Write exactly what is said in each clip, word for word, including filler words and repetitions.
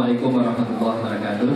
Assalamualaikum warahmatullahi wabarakatuh.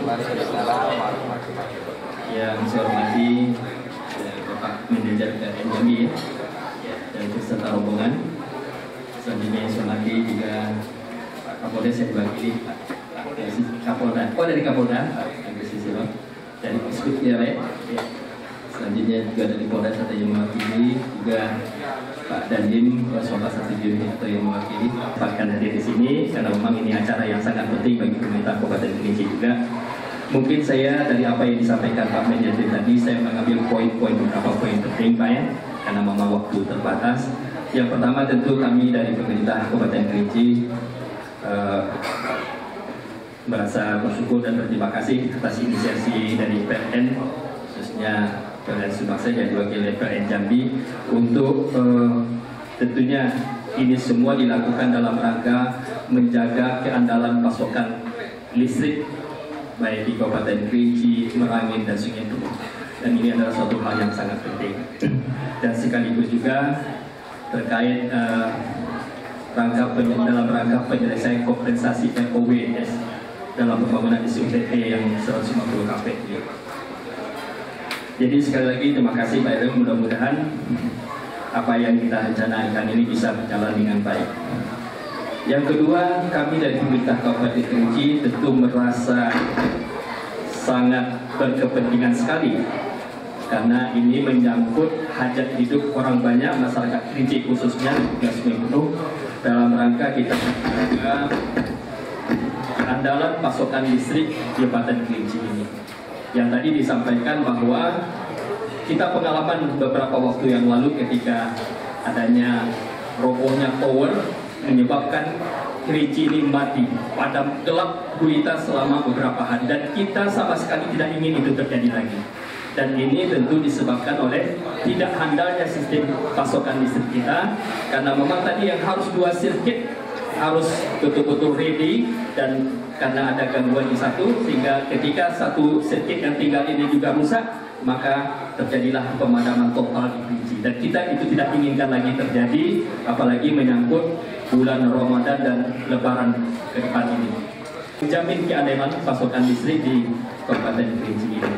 Yang saya hormati Bapak Manajer P L N Jambi ya, dan beserta rombongan. Selanjutnya yang saya hormati juga Pak Kapolda, saya diwakili Pak Kapolda. Oh dari Kapolda, dari Eksekutif ya, ya. Selanjutnya juga dari Polda serta yang mewakili, juga Pak Dandim Sobat satu Juni atau yang mewakili bahkan hadir di sini karena memang ini acara yang sangat penting bagi pemerintah Kabupaten Kerinci juga. Mungkin saya dari apa yang disampaikan Pak Manajer tadi, saya mengambil poin-poin beberapa poin penting Pak ya, karena memang waktu terbatas. Yang pertama tentu kami dari pemerintah Kabupaten Kerinci uh, merasa bersyukur dan berterima kasih atas inisiasi dari P L N, khususnya P L N Sumbaksih yang diwakili P L N Jambi, untuk uh, tentunya ini semua dilakukan dalam rangka menjaga keandalan pasokan listrik baik di Kabupaten Kerinci, Merangin, dan Sungai Buloh. Dan ini adalah suatu hal yang sangat penting. Dan sekaligus juga terkait uh, rangka dalam rangka penyelesaian kompensasi R O W S dalam pembangunan S U T T yang seratus lima puluh K P. Jadi sekali lagi terima kasih Pak Erwin, mudah-mudahan apa yang kita rencanakan ini bisa berjalan dengan baik. Yang kedua, kami dari pemerintah Kabupaten Kerinci tentu merasa sangat berkepentingan sekali karena ini menyangkut hajat hidup orang banyak masyarakat Kerinci, khususnya di Sungai Buloh, dalam rangka kita menjaga andalan pasokan listrik di Kabupaten Kerinci ini. Yang tadi disampaikan bahwa kita pengalaman beberapa waktu yang lalu ketika adanya robohnya tower menyebabkan Kerinci ini mati, padam gelap gulita selama beberapa hari, dan kita sama sekali tidak ingin itu terjadi lagi. Dan ini tentu disebabkan oleh tidak handalnya sistem pasokan listrik kita, karena memang tadi yang harus dua sirkuit harus betul-betul ready, dan karena ada gangguan di satu, sehingga ketika satu sirkuit yang tinggal ini juga rusak, maka terjadilah pemadaman total di Kerinci. Dan kita itu tidak inginkan lagi terjadi, apalagi menyangkut bulan Ramadan dan Lebaran ke depan ini. Menjamin keademan pasokan listrik di Kabupaten Kerinci ini.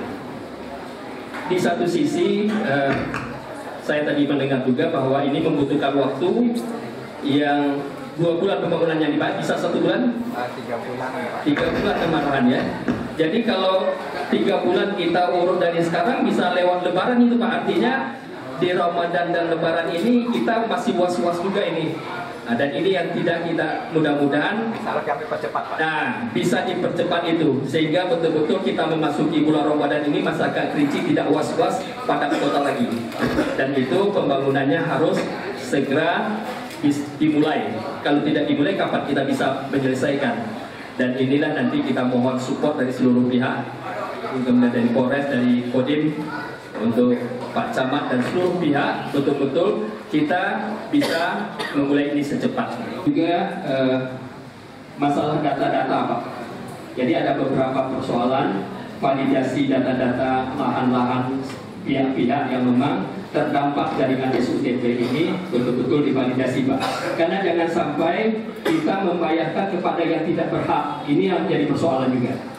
Di satu sisi, eh, saya tadi mendengar juga bahwa ini membutuhkan waktu yang dua bulan pembangunannya di Pak, bisa satu bulan? Tiga bulan. Tiga bulan kemarahan ya. Jadi kalau tiga bulan kita urut dari sekarang bisa lewat Lebaran itu Pak, artinya di Ramadan dan Lebaran ini kita masih was-was juga ini. Nah, dan ini yang tidak kita mudah-mudahan bisa kami percepat Pak. Nah, bisa dipercepat itu sehingga betul-betul kita memasuki bulan Ramadan ini masyarakat Kerinci tidak was-was pada kota lagi. Dan itu pembangunannya harus segera dimulai. Kalau tidak dimulai, kapan kita bisa menyelesaikan? Dan inilah nanti kita mohon support dari seluruh pihak, kemudian dari Polres, dari Kodim, untuk Pak Camat dan seluruh pihak, betul-betul kita bisa memulai ini secepatnya. Juga eh, masalah data-data Pak. Jadi ada beberapa persoalan validasi data-data lahan-lahan pihak-pihak yang memang terdampak jaringan S U T T ini betul-betul divalidasi Pak. Karena jangan sampai kita membayarkan kepada yang tidak berhak. Ini yang menjadi persoalan juga.